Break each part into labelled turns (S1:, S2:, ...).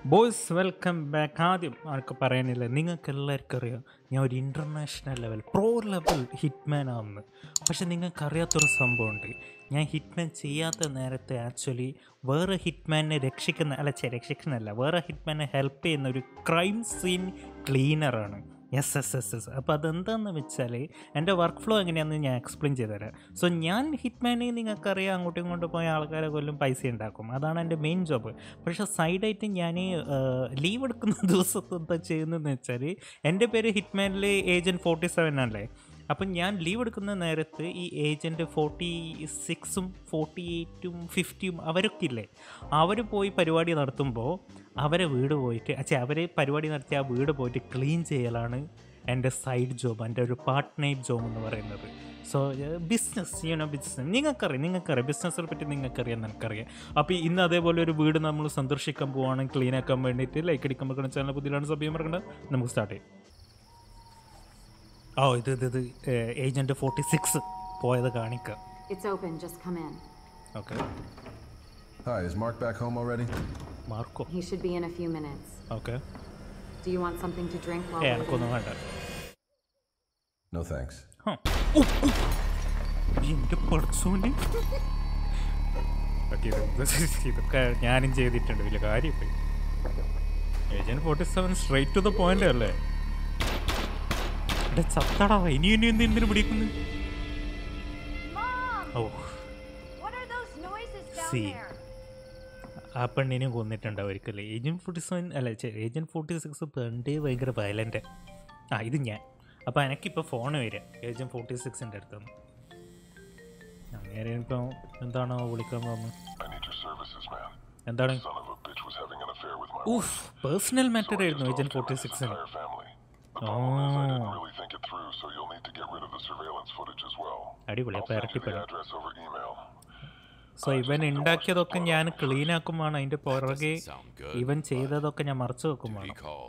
S1: Boys welcome back. ആദ്യം ആൾക്ക് പറയാനില്ല, നിങ്ങൾക്ക് എല്ലാവർക്കും അറിയാം ഞാൻ ഒരു international level pro level hitman ആവുന്നു. പക്ഷെ നിങ്ങൾക്കറിയാത്തൊരു സംഭവമുണ്ട്. ഞാൻ ഹിറ്റ്മാൻ ചെയ്യാത്ത നേരത്തെ ആക്ച്വലി വേറെ ഹിറ്റ്മാനെ രക്ഷിക്കുന്നല്ല, വേറെ ഹിറ്റ്മാനെ ഹെൽപ്പ് ചെയ്യുന്ന ഒരു ക്രൈം സീൻ ക്ലീനറാണ്. യെസ്. അപ്പോൾ അതെന്താണെന്ന് വെച്ചാൽ എൻ്റെ വർക്ക് ഫ്ലോ എങ്ങനെയാണെന്ന് ഞാൻ എക്സ്പ്ലെയിൻ ചെയ്തുതരാം. സോ ഞാൻ ഹിറ്റ്മാനെ നിങ്ങൾക്കറിയാം, അങ്ങോട്ടും ഇങ്ങോട്ടും പോയ ആൾക്കാരെ കൊല്ലും, പൈസ ഉണ്ടാക്കും, അതാണ് എൻ്റെ മെയിൻ ജോബ്. പക്ഷേ സൈഡായിട്ട് ഞാൻ ലീവ് എടുക്കുന്ന ദിവസത്തെ എന്താ ചെയ്യുന്നതെന്ന് വെച്ചാൽ, എൻ്റെ പേര് ഹിറ്റ്മാനിൽ ഏജൻറ്റ് 47 ആണല്ലേ. അപ്പം ഞാൻ ലീവ് എടുക്കുന്ന നേരത്ത് ഈ ഏജൻറ്റ് 46ഉം 48ഉം 50ഉം അവരൊക്കെ ഇല്ലേ, അവർ പോയി പരിപാടി നടത്തുമ്പോൾ അവരെ വീട് പോയിട്ട് അവർ പരിപാടി നടത്തി ആ വീട് പോയിട്ട് ക്ലീൻ ചെയ്യലാണ് എൻ്റെ സൈഡ് ജോബ്, എൻ്റെ ഒരു പാർട്ട് ടൈം ജോബ് എന്ന് പറയുന്നത്. സോ ബിസിനസ് നിങ്ങൾക്കറിയാം ബിസിനസ്സിനെ പറ്റി നിങ്ങൾക്കറിയാം, എനിക്കറിയാം. അപ്പോൾ ഇന്ന് അതേപോലെ ഒരു വീട് നമ്മൾ സന്ദർശിക്കാൻ പോവുകയാണ് ക്ലീൻ ആക്കാൻ വേണ്ടിയിട്ട്. ലൈക്ക് അടിക്കുമ്പോൾ ചാനൽ പുതിയതാണ് സബ്സ്ക്രൈബ് മറക്കണ്ട. നമുക്ക് സ്റ്റാർട്ട് ചെയ്യാം. ഇത് ഏജൻറ്റ് 46 പോയത് കാണിക്കാം.
S2: It's open, just come in.
S1: Okay.
S3: Hi, is Mark back home already?
S1: Marco.
S2: He should be in a few minutes.
S1: Okay.
S2: Do you want something to drink while we're
S1: എനിക്കൊന്നും വേണ്ട.
S3: No thanks.
S1: എൻ്റെ പഠിച്ചോണ്ട് ഇതൊക്കെ ഞാനും ചെയ്തിട്ടുണ്ട്, വലിയ കാര്യമായി. Agent 47 straight to the point അല്ലേ. ചത്തടാ, ഇനി എന്തിനു പിടിക്കുന്നു? ഓ സി ആ പെണ്ണിനെയും കൊന്നിട്ടുണ്ടാവുമായിരിക്കല്ലേ. ഏജൻറ്റ് 46 പണ്ടേ ഭയങ്കര വയലൻ്റ്. ഇത് ഞാൻ. അപ്പോൾ എനിക്കിപ്പോൾ ഫോൺ വരിക ഏജൻറ്റ് 46ൻ്റെ അടുത്തുനിന്ന്. അങ്ങനെ ഇപ്പം എന്താണോ വിളിക്കാൻ പോകുന്നത്? എന്താണ്? പേഴ്സണൽ മാറ്റർ ആയിരുന്നു ഏജൻറ്റ് 46ന്. അടിപൊളി. അപ്പോൾ ഇരട്ടിപ്പണം. സോ ഇവൻ ഉണ്ടാക്കിയതൊക്കെ ഞാൻ ക്ലീൻ ആക്കുമ്പോൾ അതിൻ്റെ പുറകെ ഇവൻ ചെയ്തതൊക്കെ ഞാൻ മറച്ചു വെക്കുമ്പോൾ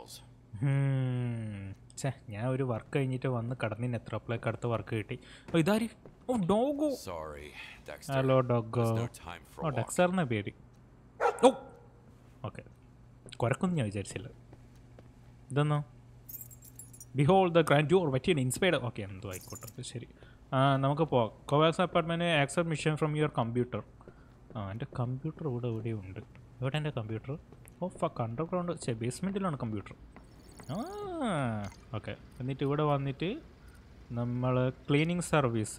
S1: ഞാൻ ഒരു വർക്ക് കഴിഞ്ഞിട്ട് വന്ന് കടന്നിന് എത്ര അപ്പോഴേക്ക് അടുത്ത വർക്ക് കിട്ടി. ഇതാര്? ഡോഗോ. Hello Dogo. ഡെക്സറിൻ്റെ പേര്. ഓക്കെ, കുരക്കൊന്നും ഞാൻ വിചാരിച്ചില്ല. ഇതൊന്നോ ബിഹോൾഡ് ദ ഗ്രാൻഡ്യൂർ വെറ്റിയൻ ഇൻസ്പയർഡ്. ഓക്കെ, എന്തോ ആയിക്കോട്ടെ, ശരി. നമുക്ക് പോവാം. കോവാക്സ് apartment accept mission from your computer. എൻ്റെ കമ്പ്യൂട്ടർ എവിടെയും ഉണ്ട്. എവിടെ എൻ്റെ കമ്പ്യൂട്ടർ? ഫക്ക്, അണ്ടർഗ്രൗണ്ട് ബേസ്മെൻറ്റിലാണ് കമ്പ്യൂട്ടർ. ഓക്കെ. എന്നിട്ട് ഇവിടെ വന്നിട്ട് നമ്മൾ cleaning service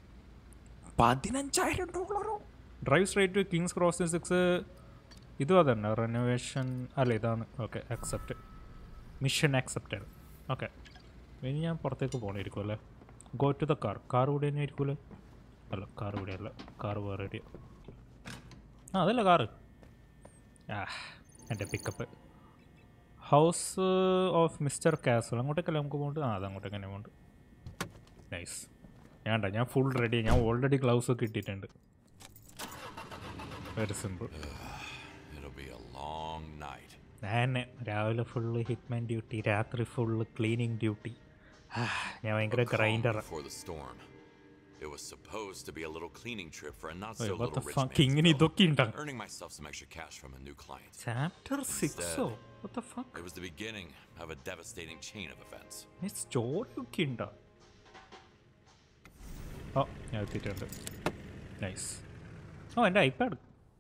S1: $15,000. Drive straight to King's Cross 6. ഇതും അതന്നെ, റെനോവേഷൻ അല്ല, ഇതാണ്. Okay, accept mission accepted. Okay, ഇനി ഞാൻ പുറത്തേക്ക് പോകണമായിരിക്കും അല്ലേ. ഗോ ടു ദ കാർ ഇവിടെ തന്നെ ആയിരിക്കുമല്ലേ? അല്ല, കാർ ഇവിടെ അല്ല, കാർ വേറെ എവിടെയോ. അതല്ല കാറ്. എൻ്റെ pickup. House of mister Castle. അങ്ങോട്ടേക്കല്ലേ നമുക്ക് പോകേണ്ടത്? അതങ്ങോട്ടേക്ക് തന്നെ പോകുന്നുണ്ട്. നൈസ്. ഞാൻ ഫുൾ റെഡി. ഞാൻ ഓൾറെഡി ഗ്ലൗസ് ഒക്കെ ഇട്ടിട്ടുണ്ട്. Very simple. തന്നെ രാവിലെ ഫുള്ള് ഹിറ്റ്മാൻ ഡ്യൂട്ടി, രാത്രി ഫുള്ള് ക്ലീനിങ് ഡ്യൂട്ടി. ഞാൻ ഭയങ്കര ഗ്രൈൻഡറാണ്.
S4: It was supposed to be a little cleaning trip for a not so little rich man. Earning myself some extra cash from a new client.
S1: Chapter 6. What the fuck?
S4: It was the beginning of a devastating chain of events.
S1: It's story ഒക്കെ ഉണ്ടോ? ഞാൻ എത്തിയിട്ടുണ്ട്. Nice. എൻ്റെ iPad.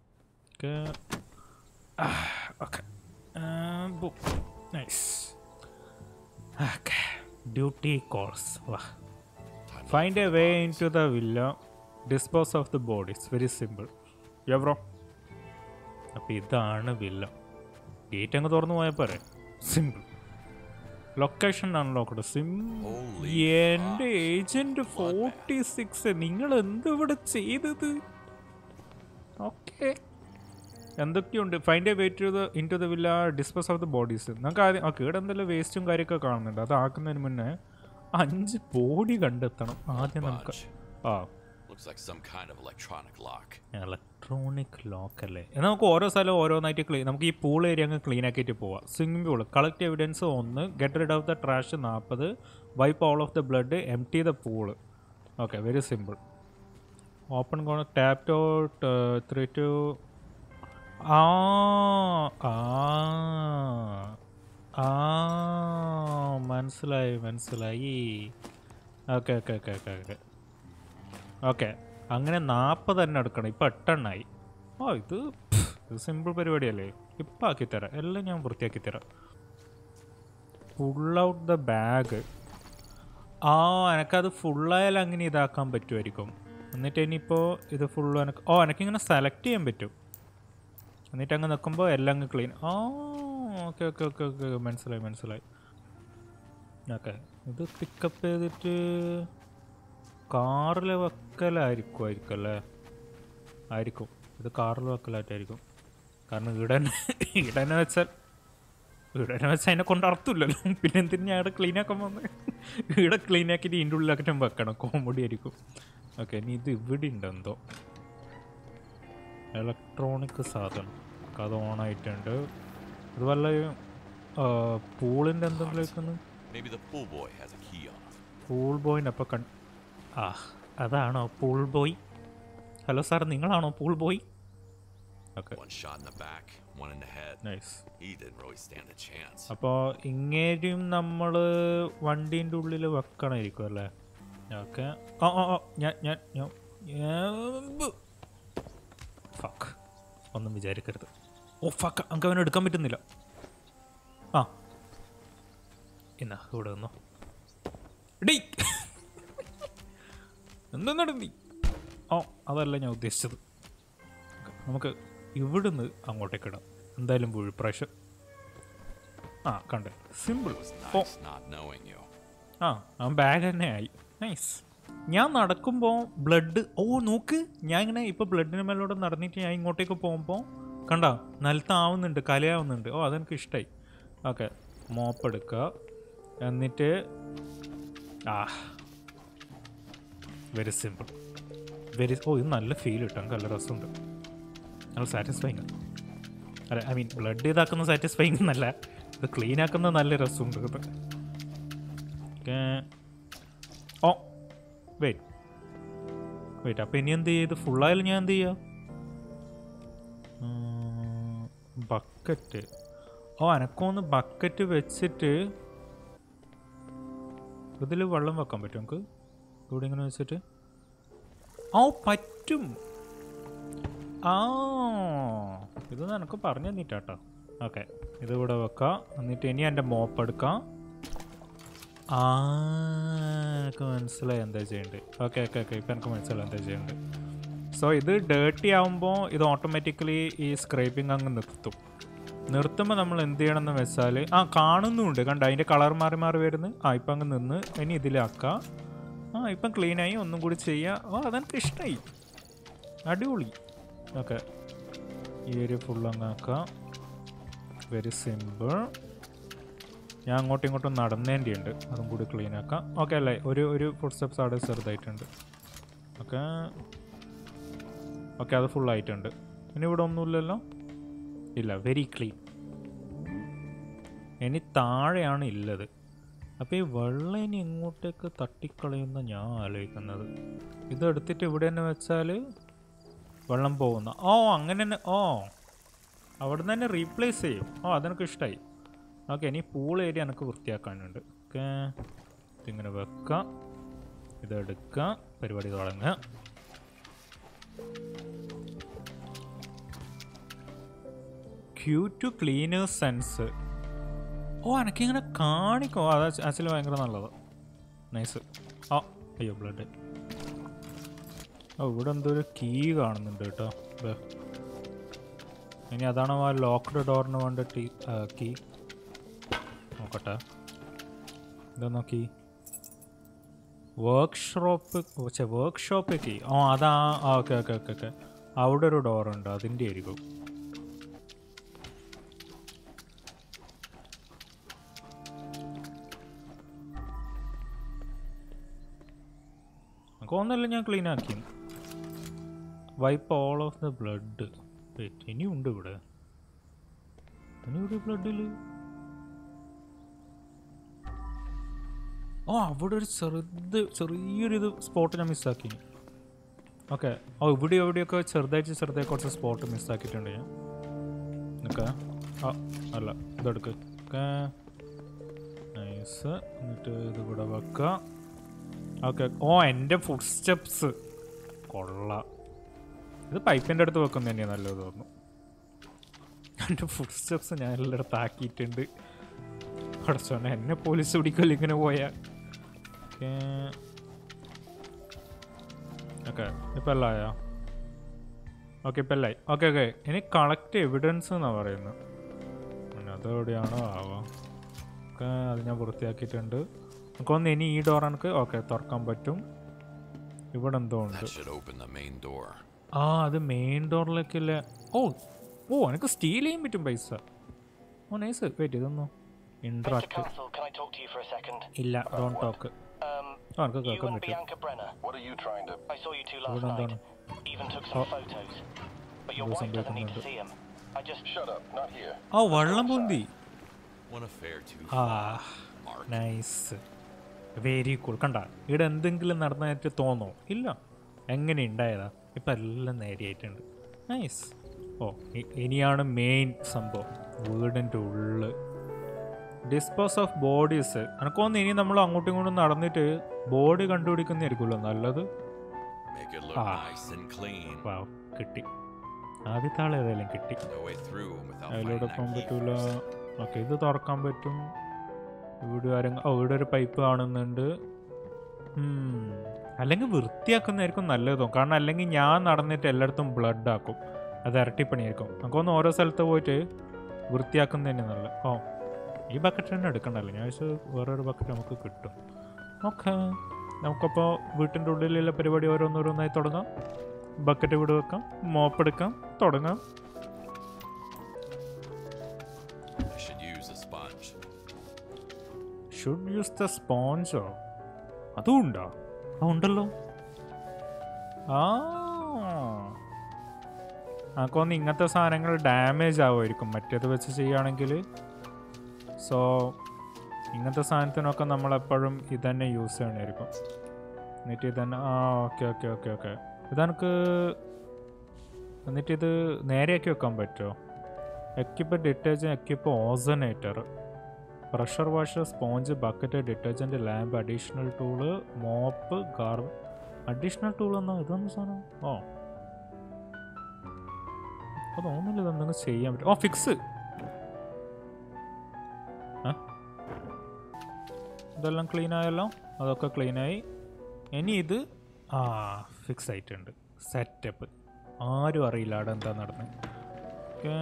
S1: Okay. Book. Nice. Okay. Duty course. വാ. Find a way into the villa, dispose of the bodies. Very simple. Yeah bro. അപ്പോൾ ഇതാണ് villa. Gate അങ്ങ് തുറന്നു പോയാൽ പോരെ. സിമ്പിൾ. Location unlocked. എൻ്റെ ഏജൻറ്റ് 46, നിങ്ങൾ എന്തിവിടെ ചെയ്തത്? ഓക്കെ, എന്തൊക്കെയുണ്ട്? Find a way into the villa, dispose of the bodies. നമുക്ക് ആദ്യം ഇവിടെ എന്തെല്ലാം വേസ്റ്റും കാര്യമൊക്കെ കാണുന്നുണ്ട്. അത് ആക്കുന്നതിന് മുന്നേ 5 ബോഡി കണ്ടെത്തണം ആദ്യം നമുക്ക്. ഇലക്ട്രോണിക് ലോക്ക് അല്ലേ. എന്നാൽ നമുക്ക് ഓരോ സ്ഥലം ഓരോന്നായിട്ട് നമുക്ക് ഈ പൂൾ ഏരിയ അങ്ങ് ക്ലീൻ ആക്കിയിട്ട് പോവാം. Swimming pool. Collect evidence 1, get rid of the trash 40, wipe all of the blood, empty the pool. Okay, very simple. Open tap to 3 to ആ മനസ്സിലായി. Okay okay okay okay okay okay. അങ്ങനെ 40 തന്നെ എടുക്കണം. ഇപ്പം 8 എണ്ണമായി. ഇത് simple പരിപാടിയല്ലേ. ഇപ്പം ആക്കിത്തരാം, എല്ലാം ഞാൻ വൃത്തിയാക്കി തരാം. Pull out the bag. എനിക്കത് ഫുള്ളായാലും അങ്ങനെ ഇതാക്കാൻ പറ്റുമായിരിക്കും. എന്നിട്ട് ഇനിയിപ്പോൾ ഇത് ഫുള്ള് എനിക്കിങ്ങനെ സെലക്ട് ചെയ്യാൻ പറ്റും. എന്നിട്ട് അങ്ങ് നിൽക്കുമ്പോൾ എല്ലാം അങ്ങ് clean. Okay okay okay okay മനസ്സിലായി. ഓക്കെ, ഇത് പിക്കപ്പ് ചെയ്തിട്ട് കാറിൽ വെക്കലായിരിക്കും അല്ലേ? ആയിരിക്കും, ഇത് കാറിൽ വെക്കലായിട്ടായിരിക്കും. കാരണം ഈടനെ വെച്ചാൽ അതിനെ കൊണ്ട് അർത്ഥമില്ലല്ലോ. പിന്നെ എന്തിനും ഞാൻ ഇവിടെ ക്ലീനാക്കാൻ വന്ന് ഇവിടെ ക്ലീനാക്കിയിട്ട് ഇതിൻ്റെ ഉള്ളിലാക്കിയിട്ട് വെക്കണം. കോമഡി ആയിരിക്കും. ഓക്കെ, ഇനി ഇത് ഇവിടെ ഉണ്ട് എന്തോ ഇലക്ട്രോണിക് സാധനം. അത് ഓണായിട്ടുണ്ട്. ഇത് വല്ല പൂളിൻ്റെ എന്തെങ്കിലും വെക്കുന്നു. പൂൾ ബോയിൻ്റെ അപ്പം അതാണോ പൂൾ ബോയ്? ഹലോ സാർ, നിങ്ങളാണോ പൂൾ ബോയ്? Okay, nice. അപ്പോൾ ഇങ്ങേരും നമ്മൾ വണ്ടീൻ്റെ ഉള്ളിൽ വെക്കണമായിരിക്കും അല്ലേ? ഓക്കെ. ഞാൻ ഫക്ക് ഒന്നും വിചാരിക്കരുത്. ഫക്ക്, നമുക്ക് അവനെ എടുക്കാൻ പറ്റുന്നില്ല. എന്നാ ഇവിടെ നിന്നോ. ഡീ എന്തെന്നാണ് നീ? അതല്ല ഞാൻ ഉദ്ദേശിച്ചത്. നമുക്ക് ഇവിടുന്ന് അങ്ങോട്ടേക്ക് ഇടാം. എന്തായാലും വീഴ് പ്രാവശ്യം. കണ്ടേ, സിമ്പിൾ. അവൻ ബാഗ് തന്നെ ആയി. നൈസ്. ഞാൻ നടക്കുമ്പോൾ ബ്ലഡ് നോക്ക്, ഞാൻ ഇങ്ങനെ ഇപ്പോൾ ബ്ലഡിന് മേലോടെ നടന്നിട്ട് ഞാൻ ഇങ്ങോട്ടേക്ക് പോകുമ്പോൾ കണ്ട നിലത്താവുന്നുണ്ട്, കലയാവുന്നുണ്ട്. അതെനിക്ക് ഇഷ്ടമായി. ഓക്കെ, മോപ്പ് എടുക്കുക. എന്നിട്ട് വെരി സിമ്പിൾ. ഇത് നല്ല ഫീൽ കിട്ടാൻ നല്ല രസമുണ്ട്. നല്ല സാറ്റിസ്ഫൈങ്. അല്ല, ഐ മീൻ ബ്ലഡ് ഇതാക്കുന്ന സാറ്റിസ്ഫൈങ് എന്നല്ല, ഇത് ക്ലീൻ ആക്കുന്ന നല്ല രസമുണ്ട്. ഇത് വെയിറ്റ് അപ്പം ഇനി എന്ത് ചെയ്യും? ഇത് ഫുള്ളായാലും ഞാൻ എന്ത് ചെയ്യാം? ബക്കറ്റ്. എനക്കൊന്ന് ബക്കറ്റ് വെച്ചിട്ട് ഇതിൽ വെള്ളം വെക്കാൻ പറ്റും നമുക്ക്. ഇവിടെ ഇങ്ങനെ വെച്ചിട്ട് പറ്റും. ഇത് നിനക്ക് പറഞ്ഞു തന്നിട്ടാട്ടോ. ഓക്കെ, ഇതിവിടെ വെക്കാം. എന്നിട്ട് ഇനി എൻ്റെ മോപ്പ് എടുക്കാം. എനിക്ക് മനസ്സിലായി എന്താ ചെയ്യേണ്ടത്. ഓക്കെ ഓക്കെ ഓക്കെ, ഇപ്പം എനിക്ക് മനസ്സിലായി എന്താ ചെയ്യേണ്ടത്. സോ ഇത് ഡേർട്ടി ആകുമ്പോൾ ഇത് ഓട്ടോമാറ്റിക്കലി ഈ സ്ക്രൈപ്പിംഗ് അങ്ങ് നിർത്തുമ്പോൾ നമ്മൾ എന്ത് ചെയ്യണമെന്ന് വെച്ചാൽ കാണുന്നുണ്ട്. കണ്ട അതിൻ്റെ കളർ മാറി മാറി വരുന്നു. ഇപ്പം അങ്ങ് നിന്ന് ഇനി ഇതിലാക്കാം. ഇപ്പം ക്ലീനായി. ഒന്നും കൂടി ചെയ്യുക. അതെനിക്ക് ഇഷ്ടമായി. അടിപൊളി. ഓക്കെ, ഈ ഒരു ഫുൾ അങ്ങാക്കാം. Very simple. ഞാൻ അങ്ങോട്ടും ഇങ്ങോട്ടും നടന്നേണ്ടിയുണ്ട്, അതും കൂടി ക്ലീൻ ആക്കാം. ഓക്കെ അല്ലേ? ഒരു ഫുഡ് സ്റ്റെപ്സ് അവിടെ ചെറുതായിട്ടുണ്ട്. ഓക്കെ ഓക്കെ, അത് ഫുള്ളായിട്ടുണ്ട്. ഇനി ഇവിടെ ഒന്നുമില്ലല്ലോ. ഇല്ല, വെരി ക്ലീൻ. ഇനി താഴെയാണ് ഉള്ളത്. അപ്പോൾ ഈ വെള്ളം ഇനി എങ്ങോട്ടേക്ക് തട്ടിക്കളയുന്ന ഞാൻ ആലോചിക്കുന്നത്. ഇതെടുത്തിട്ട് ഇവിടെ തന്നെ വെച്ചാൽ വെള്ളം പോകുന്ന അങ്ങനെ തന്നെ അവിടെ നിന്ന് തന്നെ റീപ്ലേസ് ചെയ്യും. അതെനിക്ക് ഇഷ്ടമായി. ഓക്കെ, ഇനി പൂൾ ഏരിയ എനിക്ക് വൃത്തിയാക്കാനുണ്ട്. ഓക്കെ, ഇതിങ്ങനെ വെക്കാം. ഇതെടുക്കുക, പരിപാടി തുടങ്ങുക. Q to cleaner's sense. എനിക്കിങ്ങനെ കാണിക്കും. അത് ആക്ച്വലി ഭയങ്കര നല്ലത്. നൈസ്. അയ്യോ ബ്ലഡ്. ഇവിടെ എന്തോ ഒരു കീ കാണുന്നുണ്ട് കേട്ടോ. ഇനി അതാണോ ആ ലോക്ക്ഡ് ഡോറിന് വേണ്ട കീ? നോക്കട്ടെ. ഇതാ നോക്കി. Workshop key. അതാ. ഓക്കെ ഓക്കെ ഓക്കെ ഓക്കെ, അവിടെ ഒരു ഡോറുണ്ട്, അതിൻ്റെ ആയിരിക്കും. ഒന്നല്ല, ഞാൻ ക്ലീൻ ആക്കി. Wipe all of the blood. ഇനിയുണ്ട് ഇവിടെ. ബ്ലഡിൽ അവിടെ ഒരു ചെറിയൊരു സ്പോട്ട് ഞാൻ മിസ്സാക്കി. ഓക്കെ, എവിടെയൊക്കെ ചെറുതായി കുറച്ച് സ്പോട്ട് മിസ്സാക്കിയിട്ടുണ്ട് ഞാൻ. ഓക്കെ, അല്ല ഇതെടുക്ക്. Okay, nice. എന്നിട്ട് ഇത് കൂടെ വെക്കാം. ഓക്കെ. ഓ, എൻ്റെ ഫുഡ് സ്റ്റെപ്സ് കൊള്ളാം. ഇത് പൈപ്പിൻ്റെ അടുത്ത് വെക്കുന്ന തന്നെയാണ് നല്ലത് തോന്നുന്നു. എൻ്റെ ഫുഡ് സ്റ്റെപ്സ് ഞാൻ എല്ലായിടത്തും ആക്കിയിട്ടുണ്ട്. അടച്ചോന്നെ, എന്നെ പോലീസ് പിടിക്കല്ലോ ഇങ്ങനെ പോയാൽ. ഓക്കെ, ഇപ്പം എല്ലാം ആയോ? ഓക്കെ, ഇപ്പം എല്ലായി. Okay okay. ഇനി കളക്ട് എവിഡൻസ് എന്നാണ് പറയുന്നത്. അതെവിടെയാണോ ആവാം. ഓക്കെ, അത് ഞാൻ വൃത്തിയാക്കിയിട്ടുണ്ട്. നമുക്കൊന്ന് ഇനി ഈ ഡോർ എനിക്ക് ഓക്കെ തുറക്കാൻ പറ്റും. ഇവിടെ എന്തോ ഉണ്ട്. ആ, അത് മെയിൻ ഡോറിലേക്കല്ലേ. ഓ ഓ, എനിക്ക് സ്റ്റീൽ ചെയ്യാൻ പറ്റും പൈസ. ഓ നൈസ്. വെയിറ്റ്, ഇതൊന്നു ഇൻട്രാക്ട് ഇല്ല. Don't talk. ആ, എനിക്ക് കേൾക്കാൻ പറ്റും. ഇവിടെ എന്താണ് സംഭവിക്കുന്നുണ്ട്. ഓ, വെള്ളം പൊന്തി. ആ നൈസ്, വെരി കൂൾ. കണ്ട, ഇവിടെ എന്തെങ്കിലും നടന്നതായിട്ട് തോന്നോ? ഇല്ല. എങ്ങനെ ഉണ്ടായതാ? ഇപ്പം എല്ലാം നേരെയായിട്ടുണ്ട്. നൈസ്. ഓ, ഇനിയാണ് മെയിൻ സംഭവം. വീടിൻ്റെ ഉള്ളിൽ ഡിസ്പോസ് ഓഫ് ബോഡീസ്. എനിക്കൊന്ന് ഇനി നമ്മൾ അങ്ങോട്ടും ഇങ്ങോട്ടും നടന്നിട്ട് ബോഡി കണ്ടുപിടിക്കുന്നതായിരിക്കുമല്ലോ നല്ലത്. ആ, കിട്ടി. ആദ്യത്തെ ആൾ ഏതായാലും കിട്ടി. അതിലൂടെ പോകാൻ പറ്റൂല. ഓക്കെ, ഇത് തുറക്കാൻ പറ്റും. ഇവിടെ ഇവിടെ ഒരു പൈപ്പ് കാണുന്നുണ്ട്. അല്ലെങ്കിൽ വൃത്തിയാക്കുന്നതായിരിക്കും നല്ലത്. കാരണം അല്ലെങ്കിൽ ഞാൻ നടന്നിട്ട് എല്ലായിടത്തും ബ്ലഡ് ആക്കും. അത് ഇരട്ടിപ്പണിയായിരിക്കും. നമുക്കൊന്ന് ഓരോ സ്ഥലത്ത് പോയിട്ട് വൃത്തിയാക്കുന്ന തന്നെ നല്ല. ഓ, ഈ ബക്കറ്റ് തന്നെ എടുക്കണ്ടല്ലോ. ഞാൻ വെച്ചാൽ വേറൊരു ബക്കറ്റ് നമുക്ക് കിട്ടും. ഓക്കെ, നമുക്കപ്പോൾ വീട്ടിൻ്റെ ഉള്ളിലുള്ള പരിപാടി ഓരോന്നോരോന്നായി തുടങ്ങാം. ബക്കറ്റ് ഇവിടെ വെക്കാം, മോപ്പ് എടുക്കാം, തുടങ്ങാം. ഷുഡ് യൂസ് ദ സ്പോഞ്ചോ? അതും ഉണ്ടോ? ആ, ഉണ്ടല്ലോ. നമുക്കൊന്ന് ഇങ്ങനത്തെ സാധനങ്ങൾ ഡാമേജ് ആവുമായിരിക്കും മറ്റേത് വെച്ച് ചെയ്യുകയാണെങ്കിൽ. സോ ഇങ്ങനത്തെ സാധനത്തിനൊക്കെ നമ്മളെപ്പോഴും ഇതന്നെ യൂസ് ചെയ്യണമായിരിക്കും. എന്നിട്ട് ഇതന്നെ. ആ, ഓക്കെ ഓക്കെ ഓക്കെ ഓക്കെ. ഇതെനിക്ക് എന്നിട്ടിത് നേരെയാക്കി വെക്കാൻ പറ്റുമോ? Equip detergent, equip ozonator, pressure washer, sponge, bucket, detergent, lamp, additional tool, mop, additional tool എന്നോ ഇതൊന്നും സാധനം. ഓ, അപ്പോൾ തോന്നുന്നില്ല ഇതെന്തെങ്കിലും ചെയ്യാൻ പറ്റും. ഓ, ഫിക്സ്. ഇതെല്ലാം ക്ലീൻ ആയല്ലോ. അതൊക്കെ ക്ലീനായി. ഇനി ഇത് ഫിക്സ് ആയിട്ടുണ്ട്. സെറ്റപ്പ്. ആരും അറിയില്ല അവിടെ എന്താ നടന്നത്. ഓക്കെ,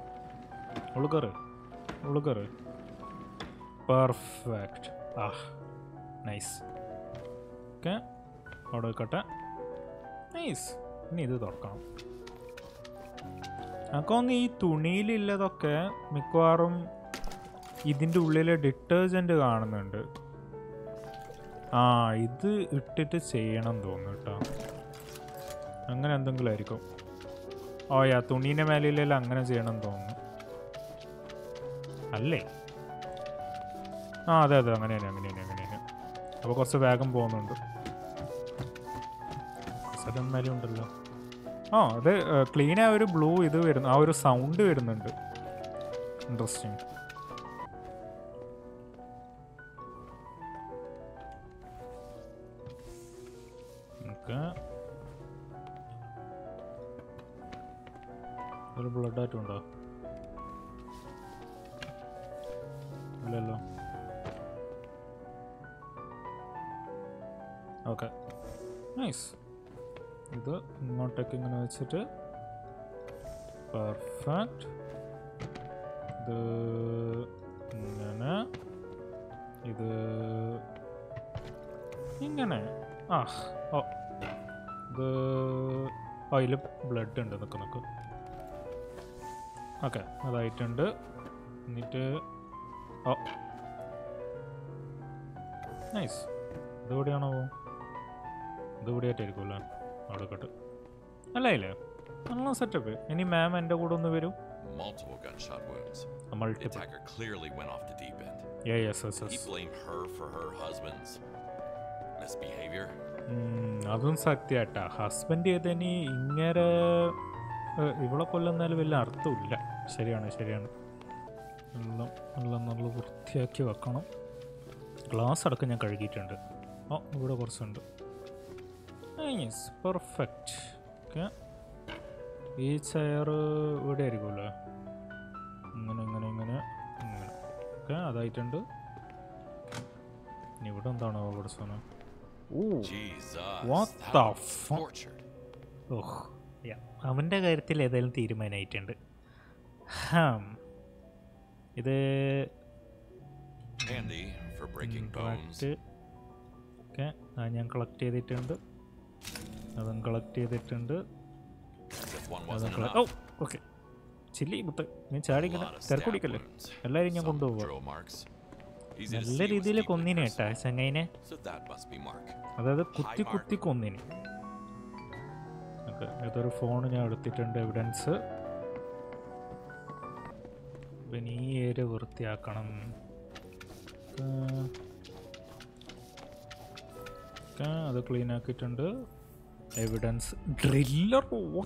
S1: ഉളുകറ്. പെർഫെക്റ്റ്. നൈസ്. ഓക്കെ, അവിടെ വെക്കട്ടെ. നൈസ്. ഇനി ഇത് തുറക്കണം. നമുക്കൊന്ന് ഈ തുണിയിലുള്ളതൊക്കെ മിക്കവാറും ഇതിൻ്റെ ഉള്ളിലെ ഡിറ്റർജൻറ്റ് കാണുന്നുണ്ട്. ഇത് ഇട്ടിട്ട് ചെയ്യണം തോന്നുന്നു കേട്ടോ. അങ്ങനെ എന്തെങ്കിലും ആയിരിക്കും. ഓ യാ, തുണീൻ്റെ മേലെല്ലാം അങ്ങനെ ചെയ്യണം തോന്നുന്നു അല്ലേ? അതെ അതെ, അങ്ങനെയാണ്. അപ്പോൾ കുറച്ച് വേഗം പോകുന്നുണ്ട്. മേലും ഉണ്ടല്ലോ. അത് ക്ലീനായ ഒരു ബ്ലൂ ഇത് വരുന്നു. ആ ഒരു സൗണ്ട് വരുന്നുണ്ട്. ഇൻട്രസ്റ്റിംഗ്. ഒരു ബ്ലഡ് ആയിട്ടുണ്ടോ? ഇല്ലല്ലോ. Okay, nice. ഇത് ഇങ്ങോട്ടേക്ക് ഇങ്ങനെ വെച്ചിട്ട് പെർഫെക്റ്റ്. ഇത് ഇങ്ങനെ, ഇത് ഇങ്ങനെ. ഓ, ഇത് അതിൽ ബ്ലഡ് ഉണ്ട്. നിൽക്ക്. ഓക്കെ, അതായിട്ടുണ്ട്. എന്നിട്ട് നൈസ്. ഇതെവിടെയാണോ? ഇതെവിടെയായിട്ടായിരിക്കും അല്ലേ? അവിടെ കട്ട് അല്ല ഇല്ലേ? നല്ല സെറ്റപ്പ്. ഇനി മാം എൻ്റെ കൂടെ ഒന്ന് വരൂ. അതും സത്യാട്ടാ. ഹസ്ബൻഡ് ചെയ്തതിന് ഇങ്ങനെ ഇവളെ കൊല്ലുന്നാലും വലിയ അർത്ഥമില്ല. ശരിയാണ്. എല്ലാം നല്ല വൃത്തിയാക്കി വെക്കണം. ഗ്ലാസ് അടക്കം ഞാൻ കഴുകിയിട്ടുണ്ട്. ഓ ഇവിടെ കുറച്ചുണ്ട്. Nice, perfect. ഓക്കെ, ഈ ചെയർ ഇവിടെ ആയിരിക്കുമല്ലേ? ഇങ്ങനെ ഇങ്ങനെ ഇങ്ങനെ ഇങ്ങനെ. ഓക്കെ, അതായിട്ടുണ്ട്. ഇനി ഇവിടെ എന്താണോ ഇവിടെ സാധനം? അവൻ്റെ കാര്യത്തിൽ ഏതായാലും തീരുമാനമായിട്ടുണ്ട്. ഇത് ഓക്കെ, ഞാൻ കളക്ട് ചെയ്തിട്ടുണ്ട്. അതും കളക്ട് ചെയ്തിട്ടുണ്ട്. ഓ ഓക്കെ, ചില്ലി മുത്ത്, ഞാൻ ചാടിക്കല തിരക്കുടിക്കല്ലേ, എല്ലാവരും ഞാൻ കൊണ്ടുപോവാം. നല്ല രീതിയിൽ കൊന്നിനെ കേട്ടാ ചങ്ങൈനെ, അതായത് കുത്തി കുത്തി കൊന്നിന്. ഓക്കെ, ഇതൊരു ഫോൺ ഞാൻ എടുത്തിട്ടുണ്ട്, എവിഡൻസ്. പിന്നെ ഈ ഏരിയ വൃത്തിയാക്കണം. അത് ക്ലീൻ ആക്കിയിട്ടുണ്ട്. എവിഡൻസ്, ഡ്രില്ലർ,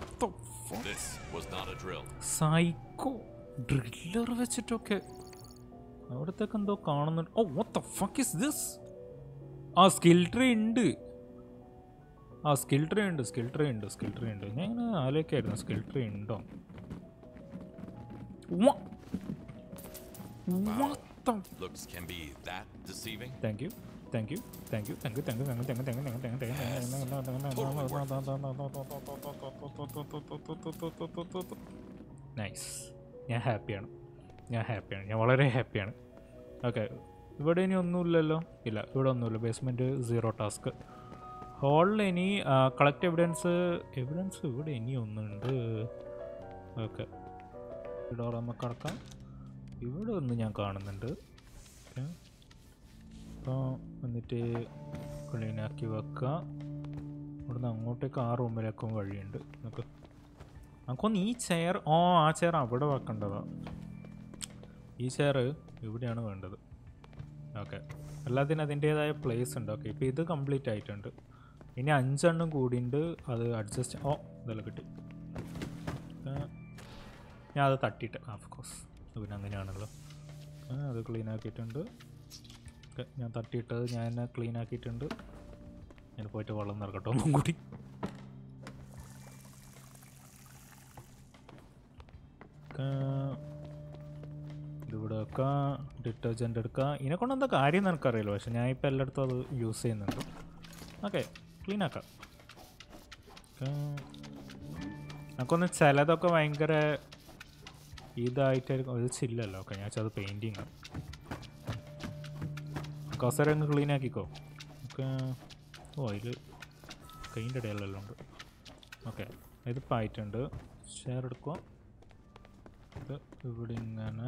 S1: സൈക്കോ ഡ്രില്ലർ വെച്ചിട്ടൊക്കെ അവിടത്തേക്ക് എന്തോ കാണുന്നുണ്ട്. ഓ what the fuck is this? ആ സ്കിൽ ട്രീ ഉണ്ട്, സ്കിൽ ട്രീ ഉണ്ട്. ഞാൻ ഇങ്ങനെ ആലോചിക്കായിരുന്നു സ്കിൽ ട്രീ ഉണ്ടോ. Thank you. നൈസ്, ഞാൻ ഹാപ്പിയാണ്, ഞാൻ വളരെ ഹാപ്പിയാണ്. ഓക്കെ, ഇവിടെ ഇനി ഒന്നുമില്ലല്ലോ? ഇല്ല, ഇവിടെ ഒന്നുമില്ല. Basement 0 task. ഹോളിൽ ഇനി കളക്ട് എവിഡൻസ് ഇവിടെ ഇനി ഒന്നുണ്ട്. ഓക്കെ, ഡോർ നമുക്ക് അടക്കാം. ഇവിടെ ഒന്ന് ഞാൻ കാണുന്നുണ്ട്. ഓക്കെ, അപ്പോൾ എന്നിട്ട് ക്ലീനാക്കി വെക്കുക. ഇവിടുന്ന് അങ്ങോട്ടേക്ക് ആ റൂമിലേക്കും വഴിയുണ്ട്. നമുക്കൊന്ന് ഈ ചെയർ, ആ ചെയർ അവിടെ വെക്കേണ്ടതാണ്. ഈ ചെയർ ഇവിടെയാണ് വേണ്ടത്. ഓക്കെ, എല്ലാത്തിനും അതിൻ്റേതായ പ്ലേസ് ഉണ്ട്. ഓക്കെ, ഇപ്പോൾ ഇത് കംപ്ലീറ്റ് ആയിട്ടുണ്ട്. ഇനി 5 എണ്ണം കൂടിയുണ്ട്, അത് അഡ്ജസ്റ്റ്. ഓ ഇതെല്ലാം കിട്ടി. ഞാൻ അത് തട്ടിയിട്ട്, ഓഫ് കോഴ്സ് പിന്നെ അങ്ങനെയാണല്ലോ. അത് ക്ലീൻ ആക്കിയിട്ടുണ്ട്. ഓക്കെ, ഞാൻ തട്ടിയിട്ടത് ഞാൻ തന്നെ ക്ലീൻ ആക്കിയിട്ടുണ്ട്. ഞാൻ പോയിട്ട് വെള്ളം നിറക്കട്ടെ ഒന്നും കൂടി. ഇതിവിടെ വെക്കാം. ഡിറ്റർജൻറ്റ് എടുക്കാം. ഇതിനെക്കൊണ്ട് എന്താ കാര്യം എനിക്കറിയില്ല, പക്ഷെ ഞാൻ ഇപ്പോൾ എല്ലായിടത്തും അത് യൂസ് ചെയ്യുന്നുണ്ട്. ഓക്കെ, ക്ലീൻ ആക്കാം. നമുക്കൊന്ന് ചിലതൊക്കെ ഭയങ്കര ഇതായിട്ടായിരിക്കും. അത് ചില്ലല്ലോ. ഓക്കെ, ഞാൻ വെച്ചാൽ അത് പെയിൻറ്റിങ്. കസര അങ്ങ് ക്ലീൻ ആക്കിക്കോ. ഓക്കെ, ഓ അതിൽ പെയിൻ്റ് ഇടയിലെല്ലാം ഉണ്ട്. ഓക്കെ, ഇതിപ്പോൾ ആയിട്ടുണ്ട്. ഷെയർ എടുക്കുക. ഇത് ഇവിടെ ഇങ്ങനെ.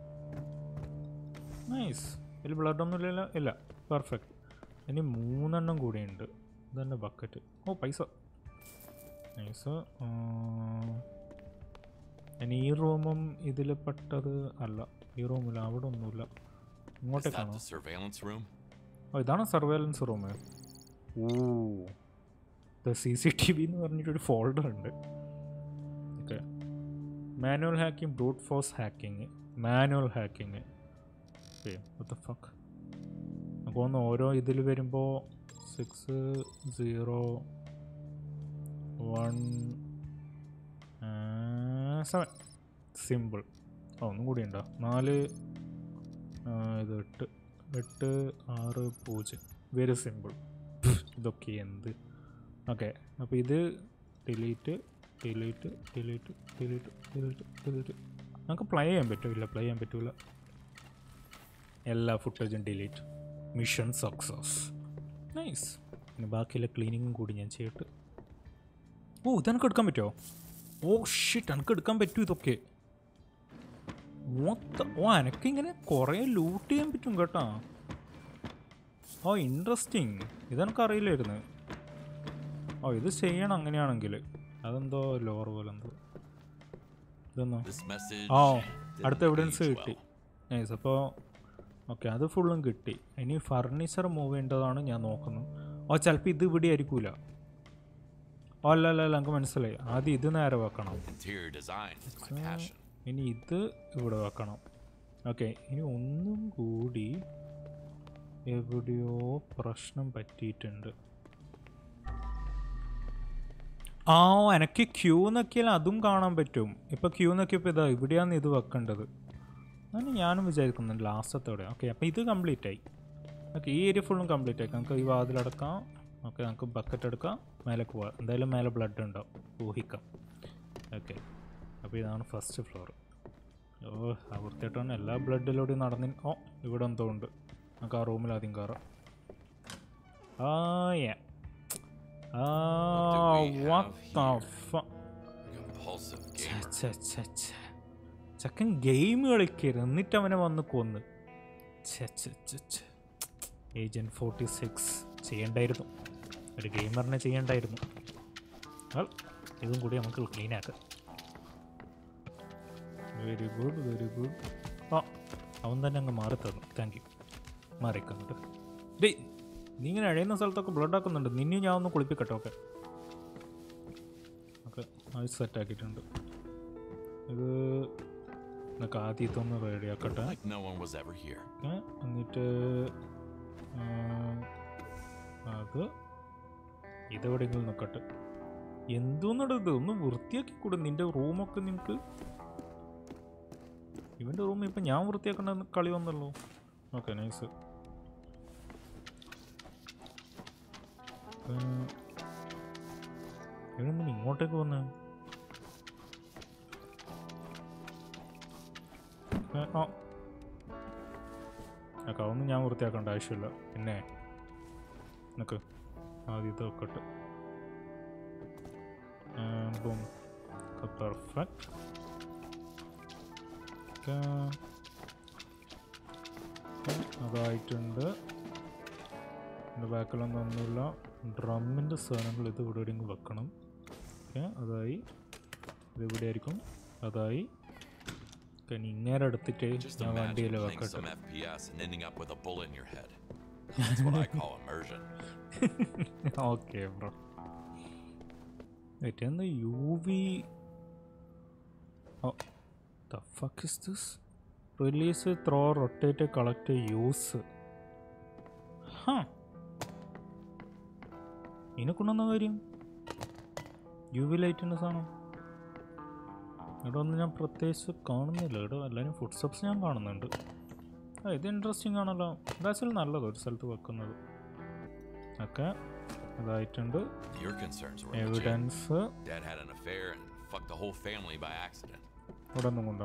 S1: നൈസ്, ഇതിൽ ബ്ലഡൊന്നും ഇല്ലല്ലോ? ഇല്ല, പെർഫെക്റ്റ്. ഇനി 3 എണ്ണം കൂടിയുണ്ട്. ഇതന്നെ ബക്കറ്റ്. ഓ പൈസ, നൈസ്. ഇനി ഈ റൂമും ഇതിൽ പെട്ടത് അല്ല. ഈ റൂമില്ല, അവിടെ ഒന്നുമില്ല. ഇങ്ങോട്ടേക്കാണോ? ഓ ഇതാണ് സർവൈലൻസ് റൂം. ഓ CCTV എന്ന് പറഞ്ഞിട്ടൊരു ഫോൾഡർ ഉണ്ട്. Okay, manual hacking, brute force hacking, manual hacking. What the fuck? അപ്പോൾ ഒന്ന് ഓരോ ഇതിൽ വരുമ്പോൾ 6 0 1 7 സിമ്പിൾ. ഒന്നും കൂടി ഉണ്ടോ? 4 ഇത് 8 8 6 0. Very simple. ഇതൊക്കെ എന്ത്? ഓക്കെ, അപ്പോൾ ഇത് ഡിലീറ്റ്. നമുക്ക് പ്ലേ ചെയ്യാൻ പറ്റില്ല, പ്ലേ ചെയ്യാൻ പറ്റില്ല. എല്ലാ ഫുട്ടേജും ഡിലീറ്റ്. Mission success. നൈസ്. ഇനി ബാക്കിയുള്ള ക്ലീനിങ്ങും കൂടി ഞാൻ ചെയ്തിട്ട്. ഓ ഇതെനിക്ക് എടുക്കാൻ പറ്റുമോ? ഓ ഷിറ്റ്, എനിക്ക് എടുക്കാൻ പറ്റും ഇതൊക്കെ. ഓ എനിക്കിങ്ങനെ കുറേ ലൂട്ട് ചെയ്യാൻ പറ്റും കേട്ടോ. ഓ ഇൻട്രസ്റ്റിങ്, ഇതെനിക്കറിയില്ലായിരുന്നു. ഓ ഇത് ചെയ്യണം അങ്ങനെയാണെങ്കിൽ. അതെന്തോ ലോർ പോലെ എന്തോ ഇതൊന്നോ. ഓ അടുത്ത എവിഡൻസ് കിട്ടി. നൈസ്. അപ്പോൾ ഓക്കെ, അത് ഫുള്ളും കിട്ടി. ഇനി ഫർണിച്ചർ മൂവ് ചെയ്യേണ്ടതാണ് ഞാൻ നോക്കുന്നത്. ഓ ചിലപ്പോൾ ഇത് ഇവിടെ ആയിരിക്കൂല. ഓ അല്ല എനിക്ക് മനസ്സിലായി. ആദ്യം ഇത് നേരെ വെക്കണം. ഇനി ഇത് ഇവിടെ വെക്കണം. ഓക്കെ, ഇനി ഒന്നും കൂടി എവിടെയോ പ്രശ്നം പറ്റിയിട്ടുണ്ട്. എനിക്ക് ക്യൂ നോക്കിയാൽ അതും കാണാൻ പറ്റും. ഇപ്പോൾ ക്യൂ നോക്കിയപ്പോൾ ഇതാ ഇവിടെയാണ് ഇത് വെക്കേണ്ടത്. അങ്ങനെ ഞാനും വിചാരിക്കുന്നുണ്ട് ലാസ്റ്റത്തോടെ. ഓക്കെ, അപ്പോൾ ഇത് കംപ്ലീറ്റ് ആയി. ഓക്കെ, ഈ ഏരിയ ഫുള്ളും കംപ്ലീറ്റ് ആയി. നമുക്ക് ഈ വാതിലടക്കാം. ഓക്കെ, നമുക്ക് ബക്കറ്റ് എടുക്കാം, മേലെ പോവാം. എന്തായാലും മേലെ ബ്ലഡ് ഉണ്ടാവും, ഊഹിക്കാം. ഓക്കെ, അപ്പോൾ ഇതാണ് ഫസ്റ്റ് ഫ്ലോർ. വൃത്തിയായിട്ടാണ് എല്ലാ ബ്ലഡിലൂടെയും നടന്നി. ഇവിടെ എന്തോ ഉണ്ട്. നമുക്ക് ആ റൂമിൽ ആദ്യം കയറാം. ചക്കൻ ഗെയിം കളിക്കരുത്, എന്നിട്ട് അവനെ വന്ന് കൊന്ന്. ഏജന്റ് 46 ചെയ്യണ്ടായിരുന്നു, ഒരു ഗെയിമറിനെ ചെയ്യണ്ടായിരുന്നു. ഇതും കൂടി നമുക്ക് ക്ലീൻ ആക്കാം. Very good, very good. അവൻ തന്നെ അങ്ങ് മാറി തന്നു. Thank you. മാറിക്കങ്ങോട്ട്. ഡേയ്, നീ ഇങ്ങനെ അഴയുന്ന സ്ഥലത്തൊക്കെ ബ്ലഡ് ആക്കുന്നുണ്ട്. നിന്നെയും ഞാൻ ഒന്ന് കുളിപ്പിക്കട്ടെ. ഓക്കെ ഓക്കെ, അത് സെറ്റാക്കിയിട്ടുണ്ട്. ഇത് നമുക്ക് ആദ്യത്തൊന്ന് റെഡിയാക്കട്ടെ. എന്നിട്ട് അത് ഇതെവിടെയെങ്കിലും നിൽക്കട്ടെ. എന്തോന്നിടത് ഒന്ന് വൃത്തിയാക്കി കൂടെ. നിൻ്റെ റൂമൊക്കെ നിനക്ക്, ഇവൻ്റെ റൂം ഇപ്പം ഞാൻ വൃത്തിയാക്കേണ്ട കളി വന്നല്ലോ. Okay, nice. ഇവനെന്തിന് ഇങ്ങോട്ടേക്ക് വന്ന്? ഓക്കെ, അതൊന്നും ഞാൻ വൃത്തിയാക്കേണ്ട ആവശ്യമില്ല. പിന്നെ നിനക്ക് ആദ്യത്തെ വെക്കട്ടെ. പെർഫെക്റ്റ്. അതായിട്ടുണ്ട്. എൻ്റെ ബാക്കിലൊന്നും ഒന്നുമില്ല. ഡ്രമ്മിൻ്റെ സാധനങ്ങൾ ഇത് ഇവിടെ എവിടെയെങ്കിലും വെക്കണം. ഓക്കെ, അതായി. ഇത് ഇവിടെ ആയിരിക്കും. അതായി. ഇങ്ങനെ എടുത്തിട്ട് ഞാൻ വണ്ടിയിൽ വെക്കട്ടെ. Okay bro. എന്താ UV? The fuck is this? Release, throw, rotate, collect, use. ഇതിനെക്കൊണ്ടെന്ന കാര്യം? UV ലൈറ്റിൻ്റെ സാധനം ഇവിടെ ഒന്നും ഞാൻ പ്രത്യേകിച്ച് കാണുന്നില്ല. ഇവിടെ എല്ലാവരും ഫുഡ് സ്റ്റെപ്സ് ഞാൻ കാണുന്നുണ്ട്. ഇത് ഇൻട്രസ്റ്റിംഗ് ആണല്ലോ. എന്താച്ചാൽ നല്ലത് ഒരു സ്ഥലത്ത് വെക്കുന്നത്. ഓക്കെ, അതായിട്ടുണ്ട്. എവിഡൻസ് ഇവിടെ ഒന്നും കൊണ്ടോ.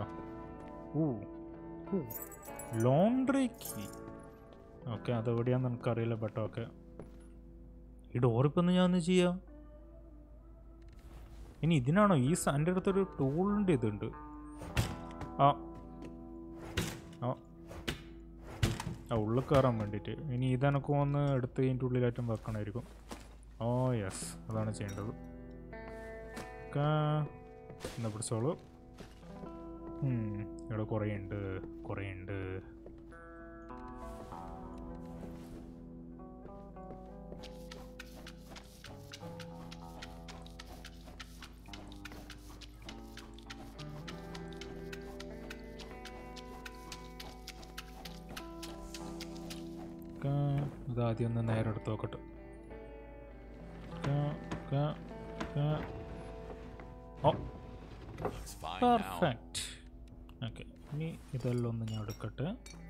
S1: Laundry key. ഓക്കെ, അതെവിടെയാന്ന് എനിക്കറിയില്ല. ബട്ട് ഓക്കെ, ഈ ഡോറിപ്പൊന്ന് ഞാൻ ഒന്ന് ചെയ്യാം. ഇനി ഇതിനാണോ ഈ എൻ്റെ അടുത്തൊരു ടൂളിൻ്റെ ഇതുണ്ട്. ഉള്ളിൽ കയറാൻ വേണ്ടിയിട്ട്. ഇനി ഇതെനക്ക് വന്ന് എടുത്ത് ഇതിൻ്റെ ഉള്ളിലായിട്ടും വെക്കണമായിരിക്കും. യെസ്, അതാണ് ചെയ്യേണ്ടത്. എന്നാ പിടിച്ചോളൂ. ഇവിടെ കുറേ ഉണ്ട്. ഇതാദ്യം ഒന്ന് നേരെ എടുത്ത് നോക്കട്ടെ. പെർഫെക്റ്റ്. ഓക്കെ, ഇനി ഇതെല്ലാം ഒന്ന് ഞാൻ എടുക്കട്ടെ.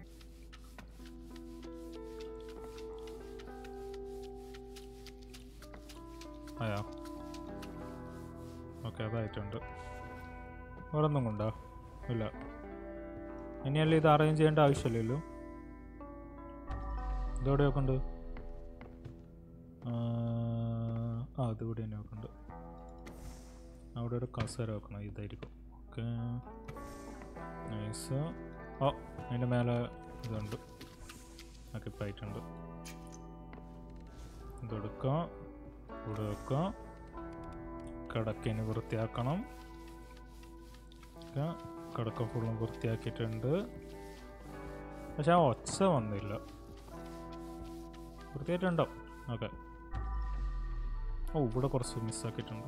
S1: ഓക്കെ, അതായിട്ടുണ്ട്. വേറൊന്നും കൊണ്ടോ? ഇല്ല. ഇനിയല്ലേ ഇത് അറേഞ്ച് ചെയ്യേണ്ട ആവശ്യമില്ലല്ലോ. ഇതെവിടെയൊക്കെ ഉണ്ട്? ഇതിവിടെ തന്നെ വെക്കുന്നുണ്ട്. അവിടെ ഒരു കസേര വെക്കണം. ഇതായിരിക്കും. Okay, nice. അതിൻ്റെ മേലെ ഇതുണ്ട്. ഓക്കെ, ഇപ്പം ആയിട്ടുണ്ട്. ഇതെടുക്കാം, ഇവിടെ വെക്കാം. കിടക്കിന് വൃത്തിയാക്കണം. കിടക്ക ഫുള്ളും വൃത്തിയാക്കിയിട്ടുണ്ട്. പക്ഷെ ആ ഒച്ച വന്നില്ല. വൃത്തിയായിട്ടുണ്ടോ? ഓക്കെ. ഇവിടെ കുറച്ച് മിസ്സാക്കിയിട്ടുണ്ട്.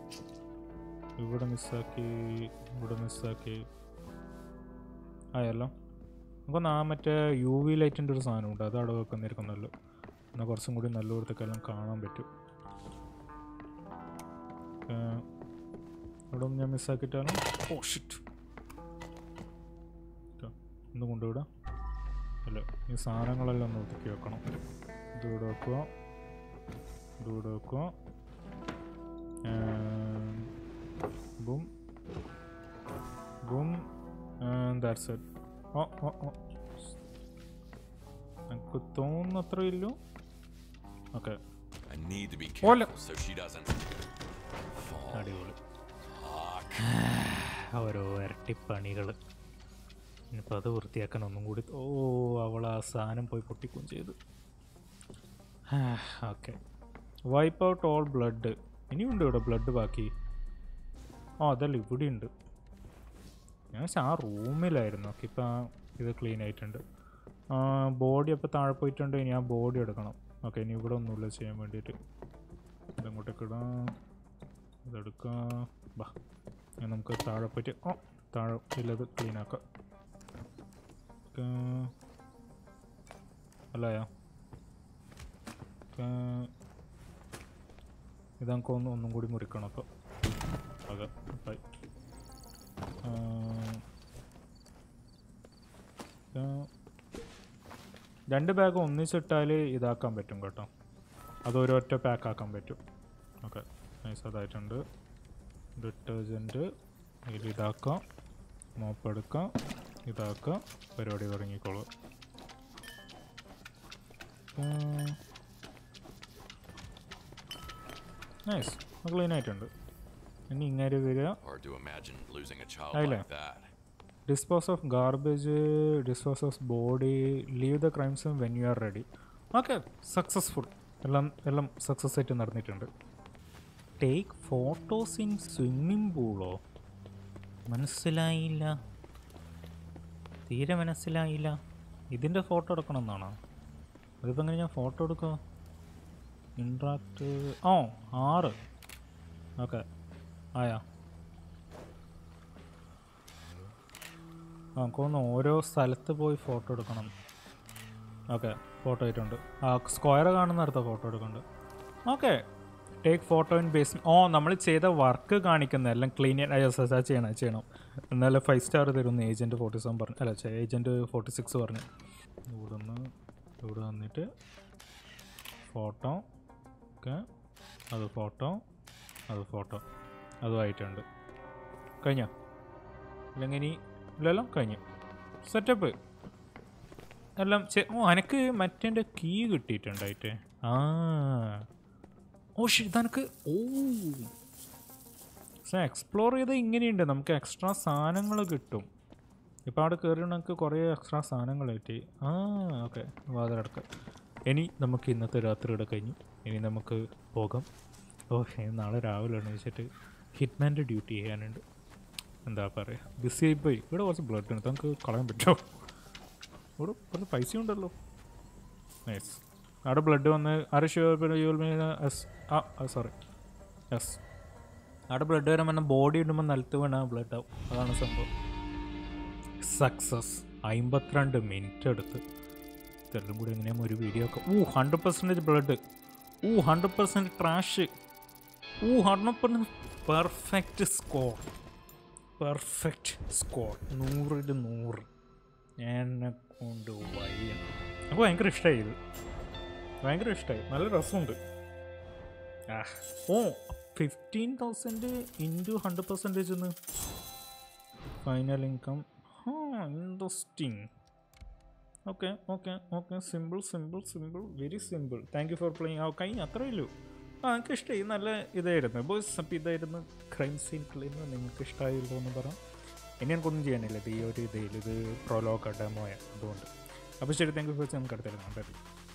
S1: ഇവിടെ മിസ്സാക്കി. ആയല്ലോ. നമുക്കൊന്ന് ആ മറ്റേ UV ലൈറ്റിൻ്റെ ഒരു സാധനമുണ്ട്, അത് അവിടെ വെക്കുന്നിരിക്കുന്നല്ലോ. എന്നാൽ കുറച്ചും കൂടി നല്ലയിടത്തേക്കെല്ലാം കാണാൻ പറ്റും. അവിടെ ഒന്ന് ഞാൻ മിസ്സാക്കിയിട്ടാണ്. ഓ ഷിറ്റ്, ഒന്ന് കൊണ്ടുവിടാം. അല്ല, ഈ സാധനങ്ങളെല്ലാം ഒന്ന് ഒതുക്കി വെക്കണം. ഇതിവിടെ വെക്കുക, ഇതിവിടെ വെക്കുക. Boom boom, that's it. എനിക്ക് തോന്നുന്നു അത്ര ഇല്ലു. ഓക്കെ, അടിപൊളി. ഓരോ ഇരട്ടിപ്പണികൾ. ഇനിയിപ്പോൾ അത് വൃത്തിയാക്കാൻ ഒന്നും കൂടി. ഓ, അവൾ ആ സാധനം പോയി പൊട്ടിക്കുകയും ചെയ്തു. Okay, wipe out all blood. ഇനിയുണ്ട് ഇവിടെ ബ്ലഡ് ബാക്കി. അതല്ല, ഇവിടെ ഉണ്ട്. ഞാൻ ആ റൂമിലായിരുന്നു. ഓക്കെ, ഇപ്പം ഇത് ക്ലീൻ ആയിട്ടുണ്ട്. ബോഡി അപ്പോൾ താഴെ പോയിട്ടുണ്ട്. ഇനി ആ ബോഡി എടുക്കണം. ഓക്കെ, ഇനി ഇവിടെ ഒന്നുമില്ല ചെയ്യാൻ വേണ്ടിയിട്ട്. ഇതങ്ങോട്ടേക്ക് ഇടാം, ഇതെടുക്കാം. ബാ, നമുക്ക് താഴെ പോയിട്ട് താഴെ ഇല്ലത് ക്ലീൻ ആക്കാം. അല്ലയാ, ഇത് നമുക്ക് ഒന്നും കൂടി മുറിക്കണം. അപ്പോൾ അതെ, ബൈ. രണ്ട് ബാഗ് ഒന്നിച്ചിട്ടാൽ ഇതാക്കാൻ പറ്റും കേട്ടോ. അത് ഒരൊറ്റ പാക്കാക്കാൻ പറ്റും. Okay, nice. അതായിട്ടുണ്ട്. ഡിറ്റർജൻറ്റ് ഇതിൽ ഇതാക്കാം, മോപ്പ് എടുക്കാം, ഇതാക്കാം, പരിപാടി തുടങ്ങിക്കോളൂ. നൈസ്, ക്ലീൻ ആയിട്ടുണ്ട്. ഇനി ഇങ്ങനെ വരിക. അതില്ലേ, dispose of garbage, dispose of body, leave the crime scene when you are ready. Okay, successful. എല്ലാം സക്സസ് ആയിട്ട് നടന്നിട്ടുണ്ട്. ടേക്ക് ഫോട്ടോസ് ഇൻ സ്വിമ്മിംഗ് പൂളോ? മനസ്സിലായില്ല, തീരെ മനസ്സിലായില്ല. ഇതിൻ്റെ ഫോട്ടോ എടുക്കണം എന്നാണോ? അതിപ്പോൾ എങ്ങനെ ഞാൻ ഫോട്ടോ എടുക്കുക? ഇൻട്രാക്ട് 6. ഓക്കെ, ആയാ. നമുക്കൊന്ന് ഓരോ സ്ഥലത്ത് പോയി ഫോട്ടോ എടുക്കണം. ഓക്കെ, ഫോട്ടോ ആയിട്ടുണ്ട്. സ്ക്വയർ കാണുന്നിടത്ത് ഫോട്ടോ എടുക്കുന്നുണ്ട്. Okay, take photo in basement. നമ്മൾ ചെയ്ത വർക്ക് കാണിക്കുന്ന എല്ലാം ക്ലീൻ ചെയ്യണം. എന്നാലും 5 സ്റ്റാർ തരുമെന്ന് ഏജൻറ്റ് 47 പറഞ്ഞു. അല്ല, ഏജൻറ്റ് 46 പറഞ്ഞു. ഇവിടെ വന്നിട്ട് ഫോട്ടോ. ഓക്കെ, അത് ഫോട്ടോ, അത് ഫോട്ടോ, അതുമായിട്ടുണ്ട്. കഴിഞ്ഞോ? അല്ലെങ്കിൽ ഇനി ഇല്ലല്ലോ, കഴിഞ്ഞു. സെറ്റപ്പ് എല്ലാം. എനിക്ക് മറ്റേ കീ കിട്ടിയിട്ടുണ്ടായിട്ട്. ശരി, തനക്ക് എക്സ്പ്ലോർ ചെയ്ത് ഇങ്ങനെയുണ്ട്. നമുക്ക് എക്സ്ട്രാ സാധനങ്ങൾ കിട്ടും. ഇപ്പോൾ അവിടെ കയറി നമുക്ക് കുറേ എക്സ്ട്രാ സാധനങ്ങൾ കിട്ടി. ഓക്കെ, വാതിലടക്കം. ഇനി നമുക്ക് ഇന്നത്തെ രാത്രിയുടെ കഴിഞ്ഞു. ഇനി നമുക്ക് പോകാം. നാളെ രാവിലെ എണീച്ചിട്ട് ഹിറ്റ്മാൻ്റെ ഡ്യൂട്ടി ചെയ്യാനുണ്ട്. എന്താ പറയുക, ബിസി ആയിപ്പോയി. ഇവിടെ കുറച്ച് ബ്ലഡ് ഉണ്ട്, നമുക്ക് കളയാൻ പറ്റുമോ? ഇവിടെ കുറച്ച് പൈസ ഉണ്ടല്ലോ. നൈസ്. അവിടെ ബ്ലഡ് വന്ന് സോറി യെസ്, അവിടെ ബ്ലഡ് വരാൻ പറഞ്ഞാൽ ബോഡി ഇടുമ്പോൾ നിലത്ത് വീണാൽ ബ്ലഡ് ആവും. അതാണ് സംഭവം. സക്സസ്. 52 മിനിറ്റ് എടുത്ത് ഇതെല്ലാം കൂടി എങ്ങനെയാണ് ഒരു വീഡിയോ ഒക്കെ. 100% ബ്ലഡ്. 100% ട്രാഷ്. 100% perfect score. 100/100. എന്നെ കൊണ്ട് വയ്യ. നമുക്ക് ഭയങ്കര ഇഷ്ടമായി ഇത്. ഭയങ്കര ഇഷ്ടമായി. നല്ല രസമുണ്ട്. 15,000 into 100% final income. Interesting. Okay, simple, very simple. Thank you for playing. കഴിഞ്ഞ അത്രയേ ഉള്ളൂ. എനിക്ക് ഇഷ്ടമായി. നല്ല ഇതായിരുന്നു ബോയ്സ്. അപ്പോൾ ഇതായിരുന്നു ക്രൈം സീൻ ക്ലീൻ. നിങ്ങൾക്ക് ഇഷ്ടമായില്ലോ എന്ന് പറയാം. ഇനി എനിക്കൊന്നും ചെയ്യാനില്ല. ഇത് ഈ ഒരു ഇതിൽ ഇത് പ്രൊലോഗ് ഡെമോയാണ്, അതുകൊണ്ട്. അപ്പോൾ ശരി, താങ്ക് യു ഫോർ. നമുക്ക് അടുത്ത